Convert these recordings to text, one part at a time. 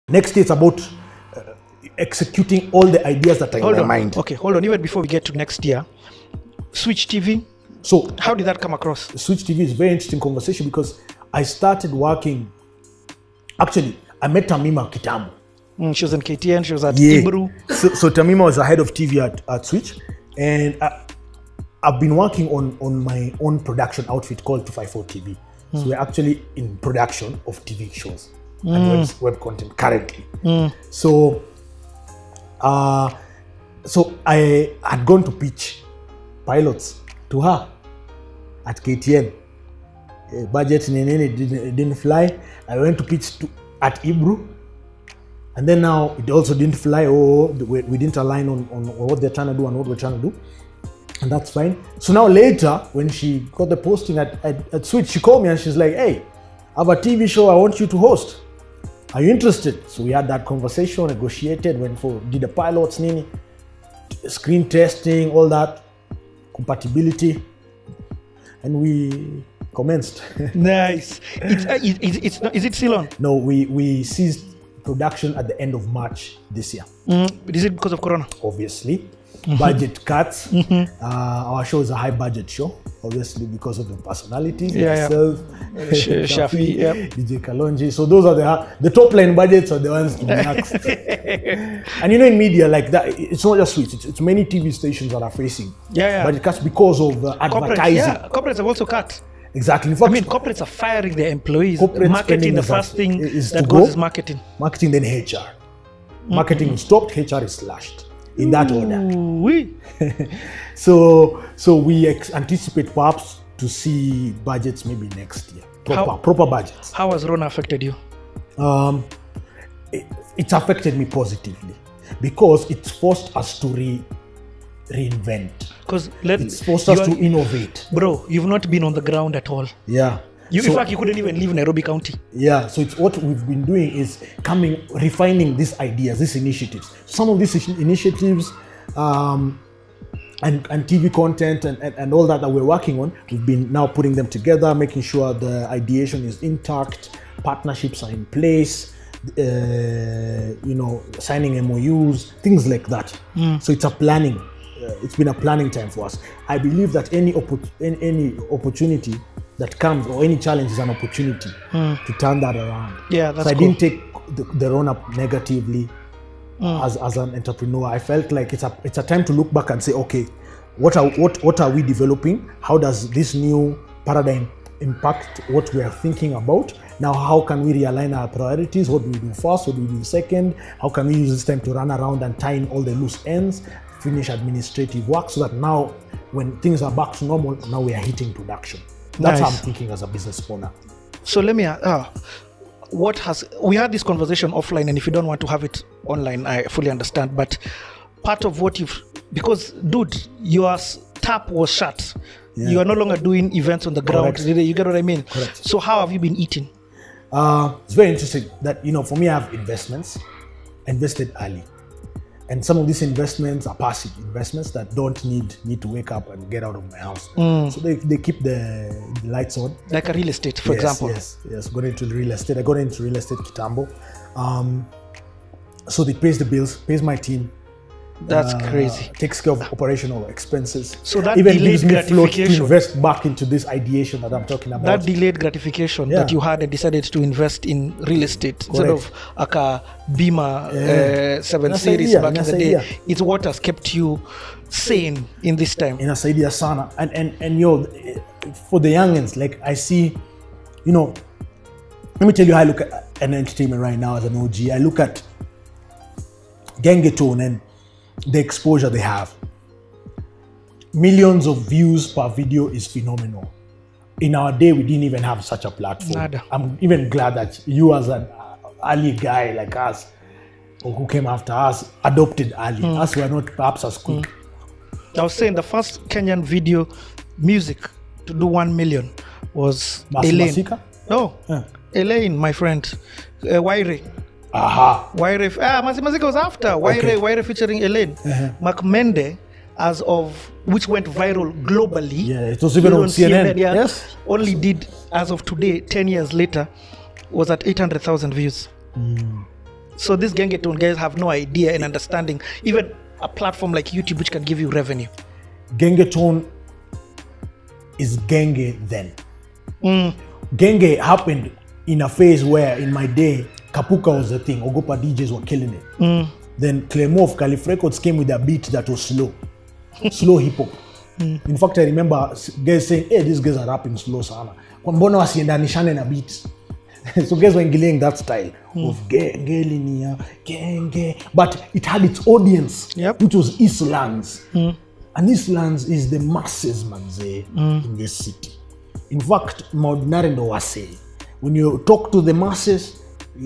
Next, it's about executing all the ideas that are in my mind. Okay, hold on. Even before we get to next year, Switch TV. So how did that come across? Switch TV is a very interesting conversation because I started working. Actually, I met Tamima Kitamu. She was in KTN. She was at Ibru. So Tamima was the head of TV at Switch, and I've been working on my own production outfit called 254 TV. So we're actually in production of TV shows and web content currently. So I had gone to pitch pilots to her at KTN. Budget didn't fly. I went to pitch at Ibru, and then now it also didn't fly. We didn't align on what they're trying to do and what we're trying to do, and that's fine. So now later, when she got the posting at Switch, she called me and she's like, "Hey, I have a TV show I want you to host. Are you interested?" So we had that conversation, negotiated, did the pilots, screen testing, all that, compatibility, and we commenced. Nice. Is it still on? No, we ceased production at the end of March this year. Is it because of Corona? Obviously. Budget cuts. Our show is a high budget show, obviously, because of the personalities. Myself, Shafi, DJ Kalonji. So those are the top line budgets are the ones to be asked. And in media like that, it's not just Switch. It's many TV stations that are facing budget cuts because of advertising. Corporates have also cut. Exactly. In fact, corporates are firing their employees. Marketing, the first thing that goes is marketing. Marketing, then HR. Marketing is stopped, HR is slashed. In that order. So we anticipate perhaps to see budgets maybe next year. Proper budgets. How has Rona affected you? It's affected me positively because it's forced us to reinvent. It's forced us to innovate. Bro, you've not been on the ground at all. Yeah. In fact, you couldn't even leave Nairobi County. Yeah, so it's what we've been doing is refining these ideas, these initiatives. Some of these initiatives and TV content and all that we're working on, we've been now putting them together, making sure the ideation is intact, partnerships are in place, signing MOUs, things like that. So it's it's been a planning time for us. I believe that any opportunity that comes or any challenge is an opportunity to turn that around. Yeah, that's so I didn't take the run-up negatively as an entrepreneur. I felt like it's a time to look back and say, okay, what are we developing? How does this new paradigm impact what we are thinking about? Now, how can we realign our priorities? What do we do first? What do we do second? How can we use this time to run around and tie in all the loose ends, finish administrative work, so that now when things are back to normal, now we are hitting production. That's how I'm thinking as a business owner. So let me we had this conversation offline, and if you don't want to have it online, I fully understand. But part of what because dude, your tap was shut. Yeah. You are no longer doing events on the ground. Correct. You get what I mean? Correct. So how have you been eating? It's very interesting that, for me, I have investments. I invested early. And some of these investments are passive investments that don't need me to wake up and get out of my house. So they keep the lights on. Like a real estate, for example. Yes. Got into real estate. I got into real estate Kitambo. So it pays the bills, pays my team. That's crazy. Takes care of operational expenses. So that even delayed gives me float to gratification. invest back into this ideation that I'm talking about. That delayed gratification that you had and decided to invest in real estate instead of Aka Bima 7 Series back in the day. It's what has kept you sane in this time. Inasaidia sana. And for the youngins, like I see, let me tell you how I look at an entertainment right now as an OG. I look at Gengetone and the exposure they have. Millions of views per video is phenomenal. In our day, we didn't even have such a platform. Nada. I'm even glad that you, as an early guy like us, or who came after us, adopted early. Us were not perhaps as quick. I was saying the first Kenyan video music to do 1 million was Elaine. Masika? Elaine, my friend. Waire. Waire. Mazika was after. Waire featuring Elaine. Macmende, as of which went viral globally. Yeah, it was even on CNN. Yes. Only did, as of today, 10 years later, was at 800,000 views. So these Gengetone guys have no idea and understanding, even a platform like YouTube, which can give you revenue. Gengetone is Genge then. Genge happened in a phase where, in my day, Kapuka was the thing. Ogopa DJs were killing it. Then Clemo of Caliph Records came with a beat that was slow. Slow hip hop. In fact, I remember guys saying, hey, these guys are rapping slow sana. Mbona wasiendanishane na beats. So guys were engaging that style of genge linear, genge. But it had its audience, which was Eastlands. And Eastlands is the masses, manze, in this city. In fact, Maudinarendo was saying, when you talk to the masses,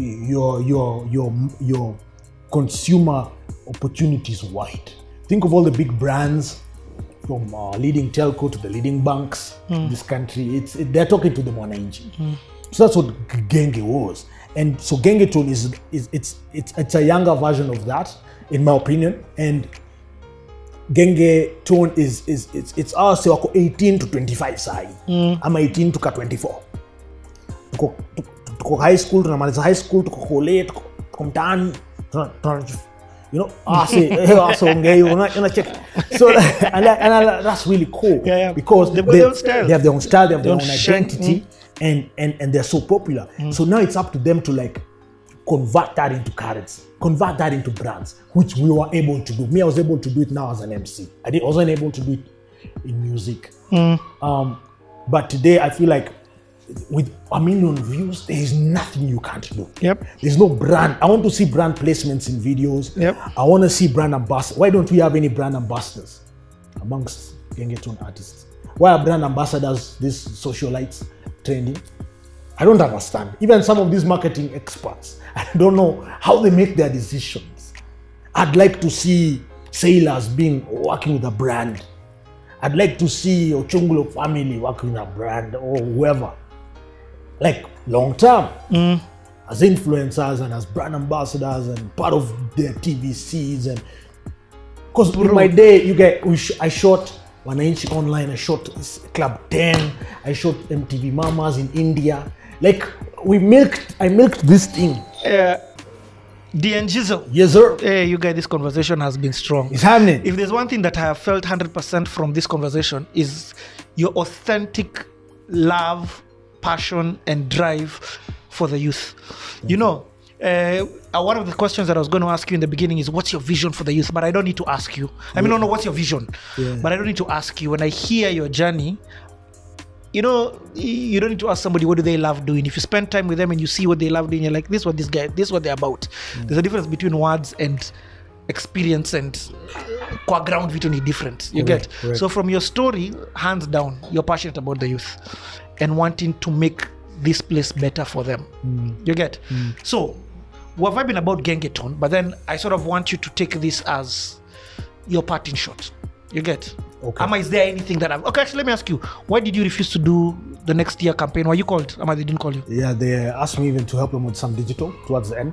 your consumer opportunities wide. Think of all the big brands, from leading telco to the leading banks in this country. They're talking to the mwananchi. So that's what Genge was. And so Gengetone it's a younger version of that, in my opinion. And Gengetone it's us 18 to 25 sai. I'm 18 to 24. Tuko high school, tunamaliza high school, tuko college, tuko mtaani, you know, so and that's really cool, because they have their own style, they have their own identity, and they're so popular. So now it's up to them to like convert that into currency, convert that into brands, which we were able to do. Me, I was able to do it now as an MC. I wasn't able to do it in music. But today I feel like with 1 million views, there is nothing you can't do. There's no brand. I want to see brand placements in videos. I want to see brand ambassadors. Why don't we have any brand ambassadors amongst Gengetone artists? Why are brand ambassadors these socialites trending? I don't understand. Even some of these marketing experts, I don't know how they make their decisions. I'd like to see sailors working with a brand. I'd like to see Ochungulo family working with a brand, or whoever. Like long term, as influencers and as brand ambassadors and part of their TVCs. And because in my day, I shot Wananchi Online, I shot Club 10, I shot MTV Mamas in India. Like I milked this thing. DNG. Yes, sir. Hey, you guys, this conversation has been strong. It's happening. If there's one thing that I have felt 100% from this conversation, is your authentic love, passion, and drive for the youth. You know, one of the questions that I was going to ask you in the beginning is, what's your vision for the youth? But I don't need to ask you. I mean, no, what's your vision? But I don't need to ask you. When I hear your journey, you know, you don't need to ask somebody what do they love doing. If you spend time with them and you see what they love doing, you're like, this is what they're about. There's a difference between words and experience, and qua ground vitoni different. You get? So from your story, hands down, you're passionate about the youth and wanting to make this place better for them. You get? So what have I been about Gengetone, but then I sort of want you to take this as your parting shot. You get? Ama, is there anything that okay, actually, let me ask you, why did you refuse to do the next year campaign? Were you called? Ama, they didn't call you? Yeah, they asked me even to help them with some digital towards the end.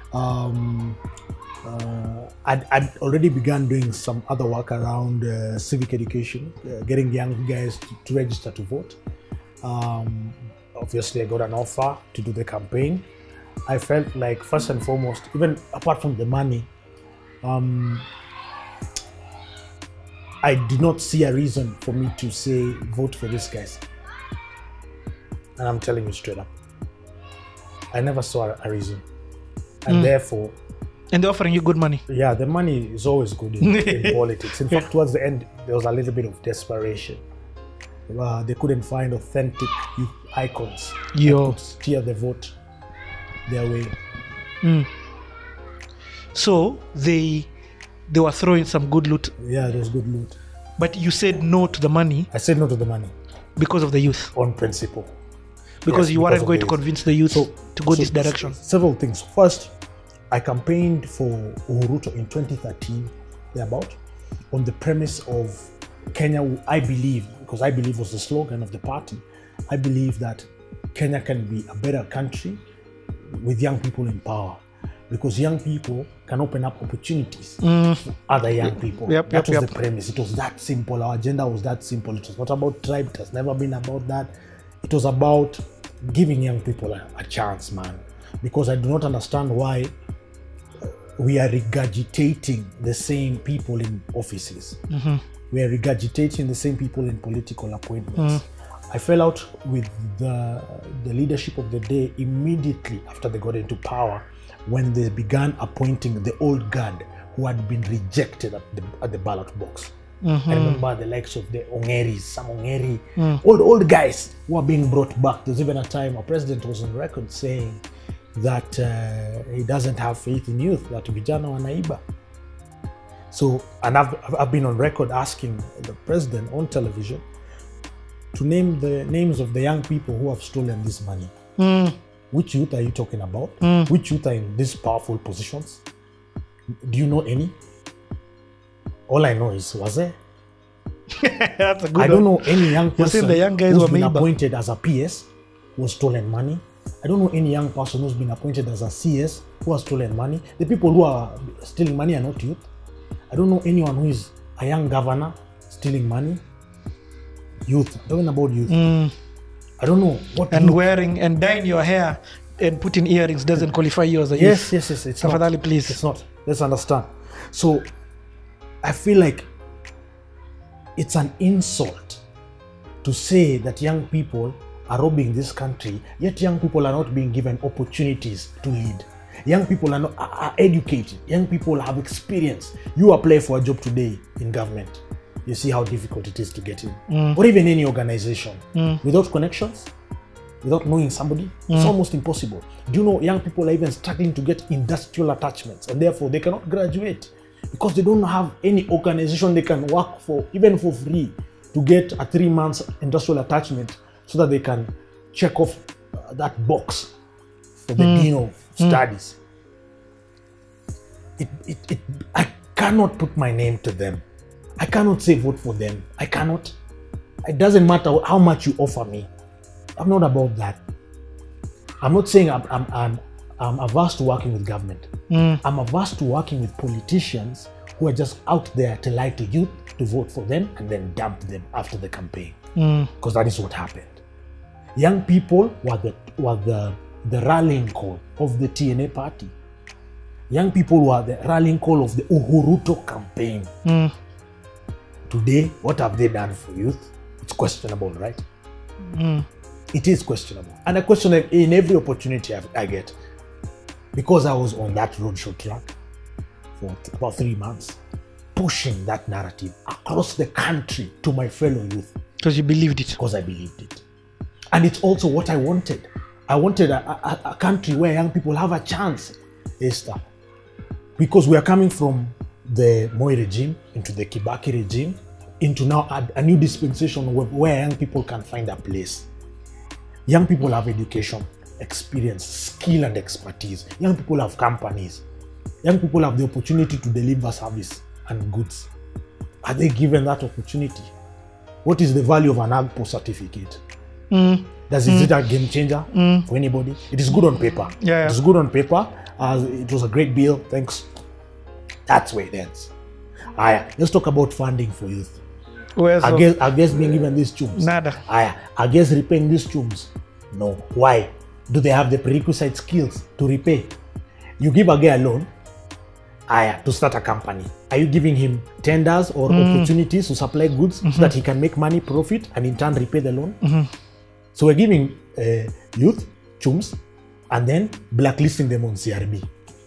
I'd already begun doing some other work around civic education, getting young guys to register to vote. Obviously, I got an offer to do the campaign. I felt like, first and foremost, even apart from the money, I did not see a reason for me to say, vote for these guys. And I'm telling you straight up, I never saw a reason. And therefore... And they're offering you good money? Yeah, the money is always good in politics. In fact, towards the end, there was a little bit of desperation. They couldn't find authentic youth icons that could steer the vote their way. So they were throwing some good loot. Yeah, there was good loot. But you said no to the money. I said no to the money. Because of the youth? On principle. Because you weren't going to convince the youth to go this direction? Several things. First, I campaigned for Uhuruto in 2013, thereabout, on the premise of Kenya, I believe, because I believe was the slogan of the party, I believe that Kenya can be a better country with young people in power. Because young people can open up opportunities for other young people. That was the premise. It was that simple. Our agenda was that simple. It was not about tribe. It has never been about that. It was about giving young people a chance, man. Because I do not understand why we are regurgitating the same people in offices. We are regurgitating the same people in political appointments. I fell out with the leadership of the day immediately after they got into power, when they began appointing the old guard who had been rejected at the ballot box. I remember the likes of the Ongeris, some Ongeri, old guys who are being brought back. There's even a time our president was on record saying that he doesn't have faith in youth, that vijana wanaiba. So, and I've been on record asking the president on television to name the names of the young people who have stolen this money. Which youth are you talking about? Which youth are in these powerful positions? Do you know any? All I know is Waze. That's a good I don't know any young person the young guys who's been maybe appointed as a PS who has stolen money. I don't know any young person who's been appointed as a CS who has stolen money. The people who are stealing money are not youth. I don't know anyone who is a young governor stealing money. Youth. I'm talking about youth. I don't know what. And youth. wearing and dyeing your hair and putting earrings doesn't qualify you as a youth. Yes. It's Tafadhali, not. please. It's not. Let's understand. So, I feel like it's an insult to say that young people are robbing this country, yet young people are not being given opportunities to lead. Young people are educated. Young people have experience. You apply for a job today in government, you see how difficult it is to get in. Or even any organization. Without connections, without knowing somebody, it's almost impossible. Do you know young people are even struggling to get industrial attachments, and therefore they cannot graduate because they don't have any organization they can work for, even for free, to get a 3 months industrial attachment so that they can check off that box for the Dean of Studies. I cannot put my name to them. I cannot say vote for them. I cannot. It doesn't matter how much you offer me. I'm not about that. I'm not saying I'm averse to working with government. I'm averse to working with politicians who are just out there to lie to youth, to vote for them, and then dump them after the campaign. Because that is what happened. Young people were the rallying call of the TNA party. Young people were the rallying call of the Uhuruto campaign. Today, what have they done for youth? It's questionable, right? It is questionable. And I question it in every opportunity I get. Because I was on that roadshow track for about 3 months, pushing that narrative across the country to my fellow youth. Because you believed it. Because I believed it. And it's also what I wanted. I wanted a country where young people have a chance, Esther. Because we are coming from the Moi regime into the Kibaki regime, into now a new dispensation where young people can find a place. Young people have education, experience, skill and expertise. Young people have companies. Young people have the opportunity to deliver service and goods. Are they given that opportunity? What is the value of an AGPO certificate? Is it a game changer for anybody? It is good on paper. Yeah. It is good on paper. It was a great bill. Thanks. That's where it ends. Let's talk about funding for youth. I guess being given these chums. Nada. I guess repaying these chums. No. Why? Do they have the prerequisite skills to repay? You give a guy a loan to start a company. Are you giving him tenders or opportunities to supply goods so that he can make money, profit, and in turn repay the loan? So we're giving youth chums and then blacklisting them on CRB.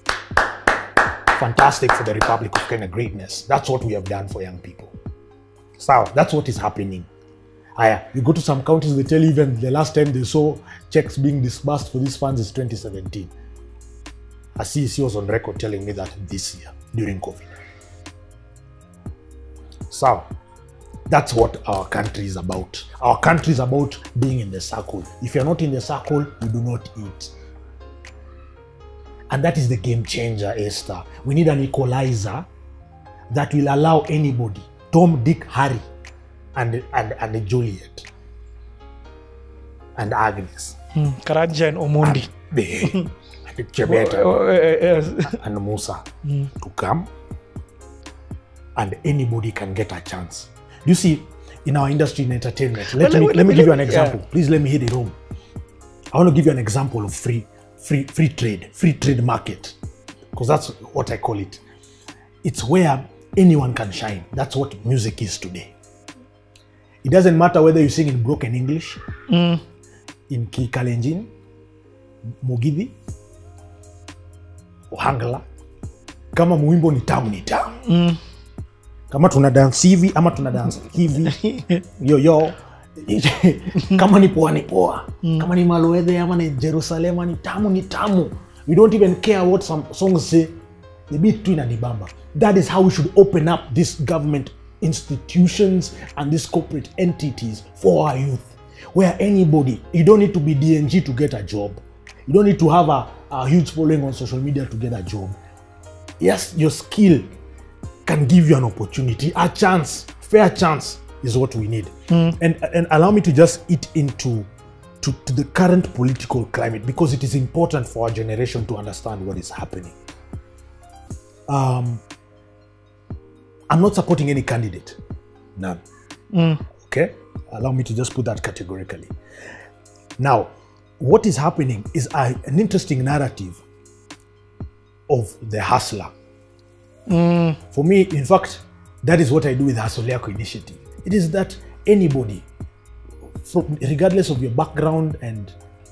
Fantastic for the Republic of Kenya greatness. That's what we have done for young people. So that's what is happening. You go to some counties, they tell you even the last time they saw checks being disbursed for these funds is 2017. A CEC was on record telling me that this year, during COVID. So that's what our country is about. Our country is about being in the circle. If you're not in the circle, you do not eat. And that is the game changer, Esther. We need an equalizer that will allow anybody, Tom, Dick, Harry, and Juliet, and Agnes, Karanja and Omondi, and Chebeta, and Musa to come, and anybody can get a chance. You see, in our industry in entertainment, let me give you an example. Yeah. Please let me hit it home. I want to give you an example of free trade market. because that's what I call it. It's where anyone can shine. That's what music is today. It doesn't matter whether you sing in broken English, in Kikalenjin, Mugithi, Ohangla. Kama muimbo ni tamu ni tamu. Kama tuna dance hivi ama tuna dance hivi. Yo. Kama ni poa ni poa. Kama ni Maluedhe ama ni Jerusalem ni tamu ni tamu. We don't even care what some songs say. The beat tu inanibamba. That is how we should open up this government institutions and these corporate entities for our youth. Where anybody, you don't need to be DNG to get a job. You don't need to have a huge following on social media to get a job. Yes, your skill can give you an opportunity, a chance, fair chance is what we need. And allow me to just eat into to the current political climate, because it is important for our generation to understand what is happening. I'm not supporting any candidate. None. Okay? Allow me to just put that categorically. Now, what is happening is an interesting narrative of the hustler. For me, in fact, that is what I do with the Hustle Yako initiative. It is that anybody, regardless of your background and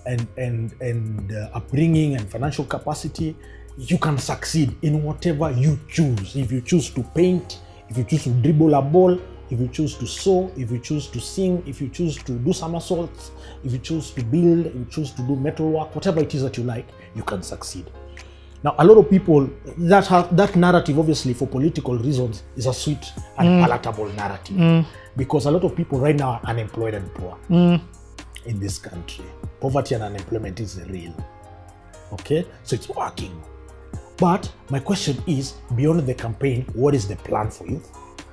upbringing and financial capacity, you can succeed in whatever you choose. If you choose to paint, if you choose to dribble a ball, if you choose to sew, if you choose to sing, if you choose to do somersaults, if you choose to build, if you choose to do metalwork, whatever it is that you like, you can succeed. Now, a lot of people, that narrative, obviously, for political reasons, is a sweet and palatable narrative. Because a lot of people right now are unemployed and poor in this country. Poverty and unemployment is real. Okay? So it's working. But my question is, beyond the campaign, what is the plan for youth?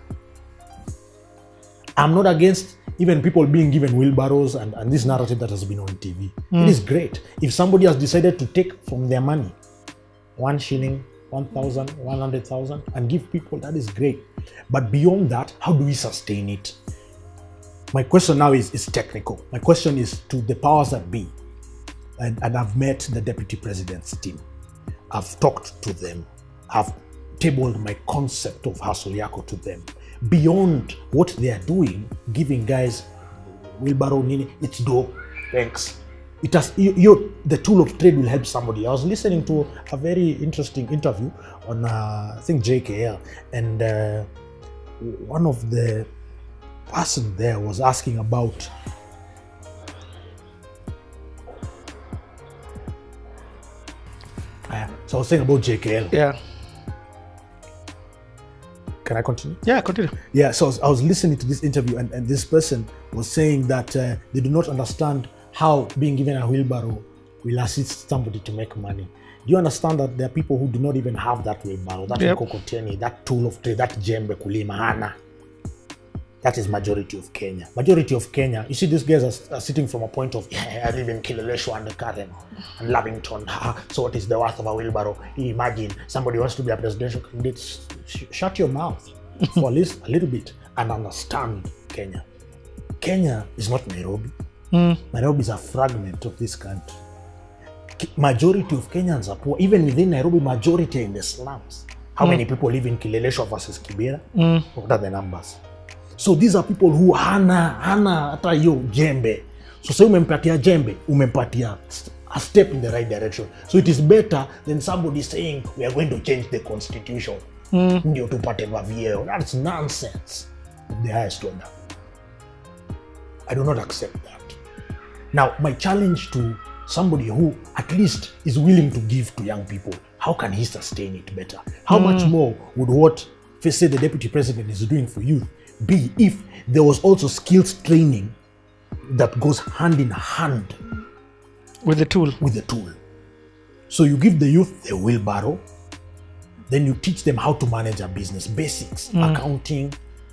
I'm not against even people being given wheelbarrows and this narrative that has been on TV. It is great. If somebody has decided to take from their money, 1 shilling, 1,000, 100,000, and give people, that is great. But beyond that, how do we sustain it? My question now is technical. My question is to the powers that be. And I've met the Deputy President's team. I've talked to them. I've tabled my concept of Hustle Yako to them. Beyond what they are doing, giving guys wheelbarrow, nini, it's dope. Thanks. It has the tool of trade will help somebody. I was listening to a very interesting interview on I think JKL, and one of the person there was asking about so I was saying about JKL. Yeah. Can I continue? Yeah, continue. Yeah, so I was listening to this interview, and this person was saying that they do not understand how being given a wheelbarrow will assist somebody to make money. Do you understand that there are people who do not even have that wheelbarrow, that mkokoteni, that tool of trade, that jembe kulima hana? That is majority of Kenya. Majority of Kenya, you see these guys are sitting from a point of, I live in Kileleshwa and Karen and Lavington. So what is the worth of a wheelbarrow? Imagine somebody wants to be a presidential candidate. Shut your mouth for at least a little bit and understand Kenya. Kenya is not Nairobi. Nairobi is a fragment of this country. Majority of Kenyans are poor. Even within Nairobi, majority are in the slums. How many people live in Kileleshwa versus Kibera? What are the numbers? So these are people who hana hata yo jembe. So say umempatia jembe, umempatia a step in the right direction. So it is better than somebody saying we are going to change the constitution. Ndio tupate vavieo. That's nonsense of the highest order. I do not accept that. Now, my challenge to somebody who at least is willing to give to young people, how can he sustain it better? How much more would what, say, the Deputy President is doing for youth be if there was also skills training that goes hand in hand with the tool? With the tool. So you give the youth the wheelbarrow, then you teach them how to manage a business, basics, accounting,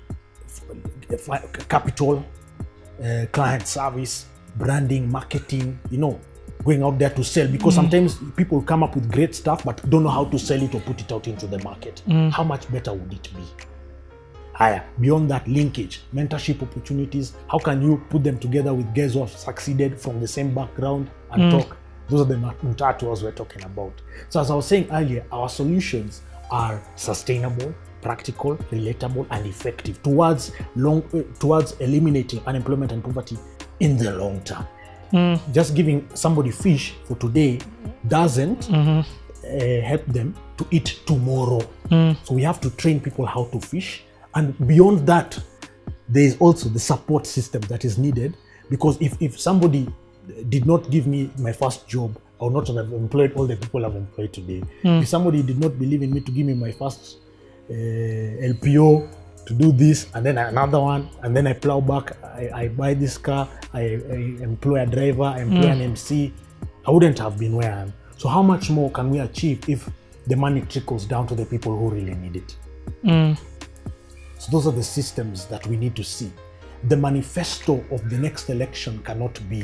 capital, client service, branding, marketing, going out there to sell, because sometimes people come up with great stuff but don't know how to sell it or put it out into the market. How much better would it be? Beyond that, linkage, mentorship opportunities. How can you put them together with guys who have succeeded from the same background and talk? Those are the mtatuas we're talking about. So as I was saying earlier, our solutions are sustainable, practical, relatable, and effective towards eliminating unemployment and poverty in the long term. Just giving somebody fish for today doesn't help them to eat tomorrow. So we have to train people how to fish, and beyond that, there is also the support system that is needed, because if somebody did not give me my first job, I would not have employed all the people I've employed today. If somebody did not believe in me to give me my first LPO to do this, and then another one, and then I plow back, I buy this car, I employ a driver, I employ an MC, I wouldn't have been where I am. So how much more can we achieve if the money trickles down to the people who really need it? So those are the systems that we need to see. The manifesto of the next election cannot be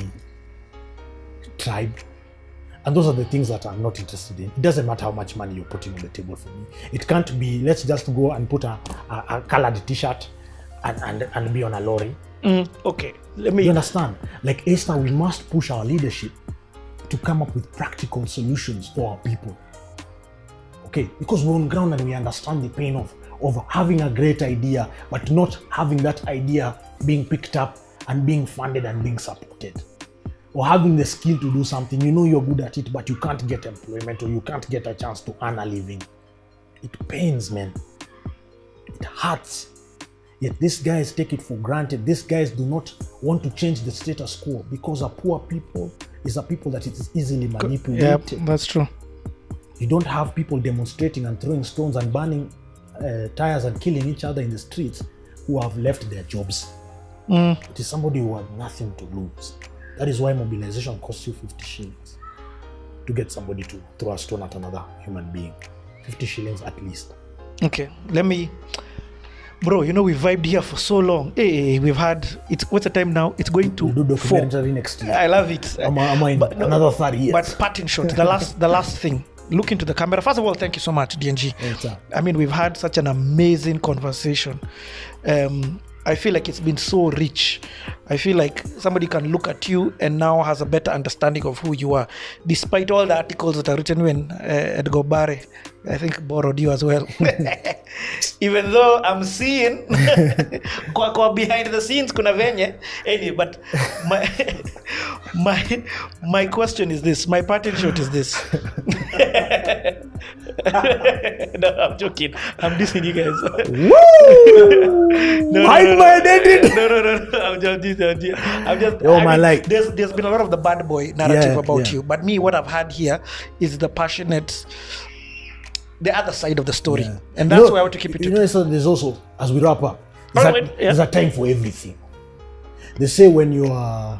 tribe. And those are the things that I'm not interested in. It doesn't matter how much money you're putting on the table for me. It can't be, let's just go and put a colored t-shirt and be on a lorry. Okay, let me... You understand? Like Esther, we must push our leadership to come up with practical solutions for our people. Okay, because we're on ground and we understand the pain of having a great idea, but not having that idea being picked up and being funded and being supported. Or having the skill to do something, you know you're good at it, but you can't get employment or you can't get a chance to earn a living. It pains, man. It hurts. Yet these guys take it for granted. These guys do not want to change the status quo, because a poor people is a people that is easily manipulated. Yeah, that's true. You don't have people demonstrating and throwing stones and burning tires and killing each other in the streets who have left their jobs. It is somebody who had nothing to lose. That is why mobilization costs you 50 shillings to get somebody to throw a stone at another human being. 50 shillings at least. Okay, let me... Bro, you know, we vibed here for so long. Hey, we've had... What's the time now? It's going to we'll do documentary 4. next year. I love it. I'm in another 30 years. But parting shot, the last thing. Look into the camera. First of all, thank you so much, DNG. I mean, we've had such an amazing conversation. I feel like it's been so rich. I feel like somebody can look at you and now has a better understanding of who you are, despite all the articles that are written when Edgar Barre, I think, borrowed you as well. Even though I'm seeing kwa behind the scenes kuna venye. Anyway, but my question is this. My parting shot is this. No, I'm joking. I'm dissing you guys. Woo! Hide my identity. No. I'm just. There's been a lot of the bad boy narrative about you, but me, what I've had here is the passionate, the other side of the story, and that's why I want to keep it. So there's also, as we wrap up, there's a time for everything. They say when you are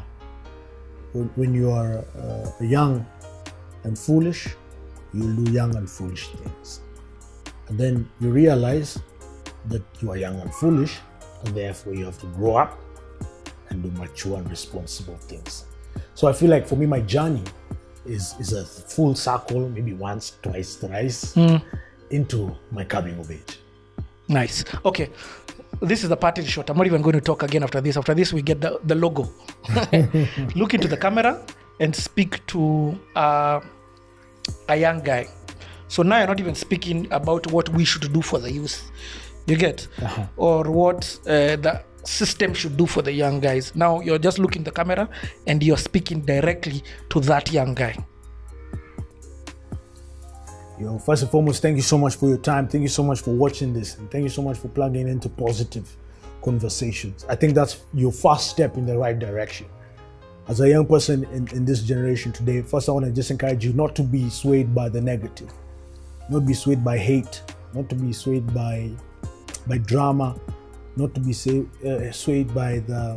young and foolish, you'll do young and foolish things, and then you realize that you are young and foolish, and therefore you have to grow up and do mature and responsible things. So I feel like for me, my journey is a full circle, maybe once, twice, thrice, into my coming of age. Nice. Okay. This is the parting shot. I'm not even going to talk again after this. After this, we get the logo. Look into the camera and speak to a young guy. So now you're not even speaking about what we should do for the youth. You get? Or what the system should do for the young guys. Now you're just looking at the camera and you're speaking directly to that young guy. First and foremost, thank you so much for your time. Thank you so much for watching this. And thank you so much for plugging into positive conversations. I think that's your first step in the right direction. As a young person in this generation today, first I want to just encourage you not to be swayed by the negative, not be swayed by hate, not to be swayed by drama, not to be swayed by the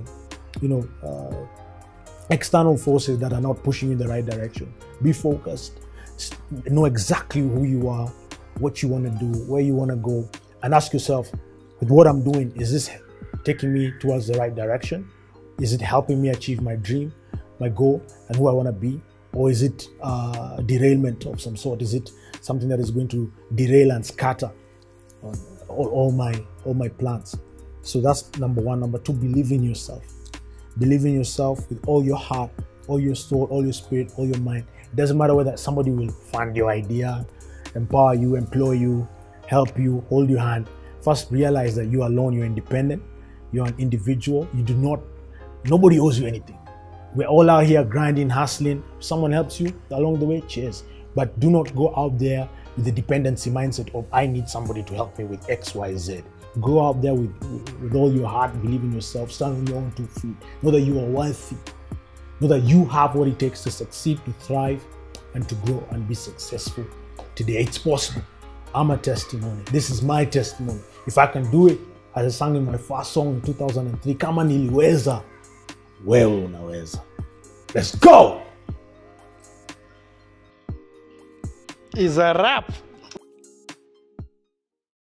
external forces that are not pushing you in the right direction. Be focused. Know exactly who you are, what you want to do, where you want to go, and ask yourself, with what I'm doing, is this taking me towards the right direction? Is it helping me achieve my dream, my goal, and who I want to be? Or is it derailment of some sort? Is it something that is going to derail and scatter all my plans? So that's number one. Number two, believe in yourself. Believe in yourself with all your heart, all your soul, all your spirit, all your mind, It doesn't matter whether somebody will fund your idea, empower you, employ you, help you, hold your hand. First, realize that you are alone, you're independent, you're an individual, nobody owes you anything. We're all out here grinding, hustling. If someone helps you along the way, cheers. But do not go out there with the dependency mindset of, I need somebody to help me with X, Y, Z. Go out there with all your heart, believe in yourself, stand on your own 2 feet. Know that you are worthy. Know that you have what it takes to succeed, to thrive, and to grow and be successful today. It's possible. I'm a testimony. This is my testimony. If I can do it, as I sang in my first song in 2003, kama niliweza, wewe unaweza. Let's go! Is a wrap.